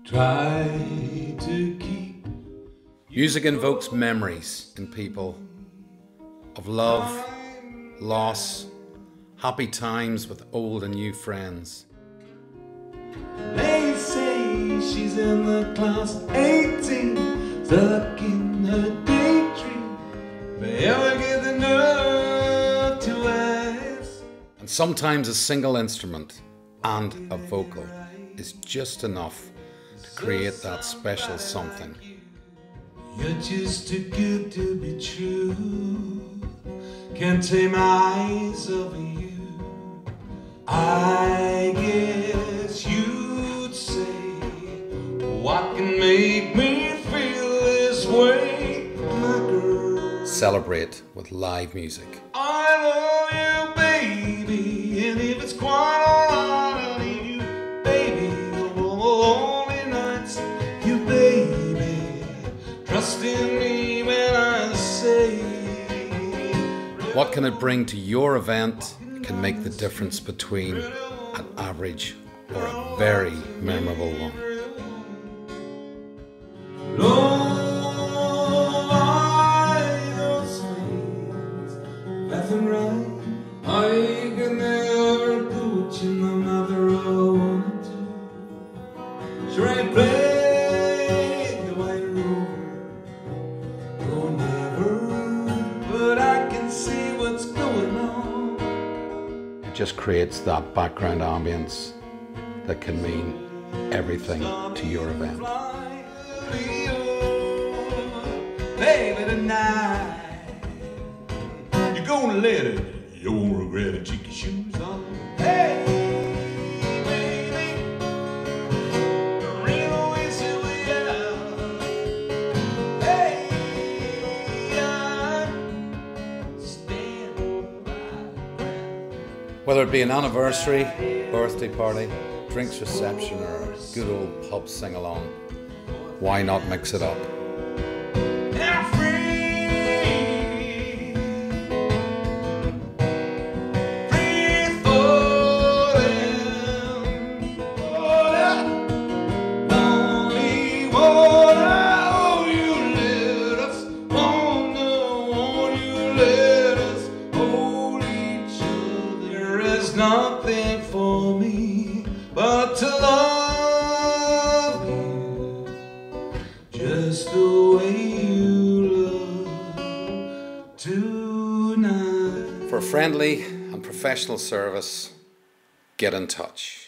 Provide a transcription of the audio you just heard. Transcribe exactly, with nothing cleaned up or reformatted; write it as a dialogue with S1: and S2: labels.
S1: Try to keep.
S2: Music invokes memories in people of love, loss, happy times with old and new friends.
S1: They say she's in the class eighteen, stuck in her daydream. They ever get the nerve to ask?
S2: And sometimes a single instrument and a vocal is just enough to create that special something.
S1: You're just too good to be true. Can't take my eyes off of you. I guess you'd say, what can make me feel this way, my girl?
S2: Celebrate with live music.
S1: I love you, baby, and if it's quite alright, I need you, baby. All the lonely nights, you, baby, trust in me when I say.
S2: What can it bring to your event? It can make the difference between an average or a very memorable one.
S1: Long lie those things, left and right. I can never put you no matter what I want to. Sure I play the white rover, oh never, but I can see what's going on.
S2: It just creates that background ambience that can mean everything to your event.
S1: Baby, tonight you're gonna let it, you won't regret it. Cheeky shoes on. Hey, baby, ring the whistle we out. Hey, I'm standing by.
S2: Whether it be an anniversary, birthday party, drinks reception, or a good old pub sing-along, why not mix it up?
S1: I'm free, free falling. Oh, that lonely water, oh, you let us wander, won't you let us hold each other? There is nothing for me but to love you just the way you love tonight.
S2: For friendly and professional service, get in touch.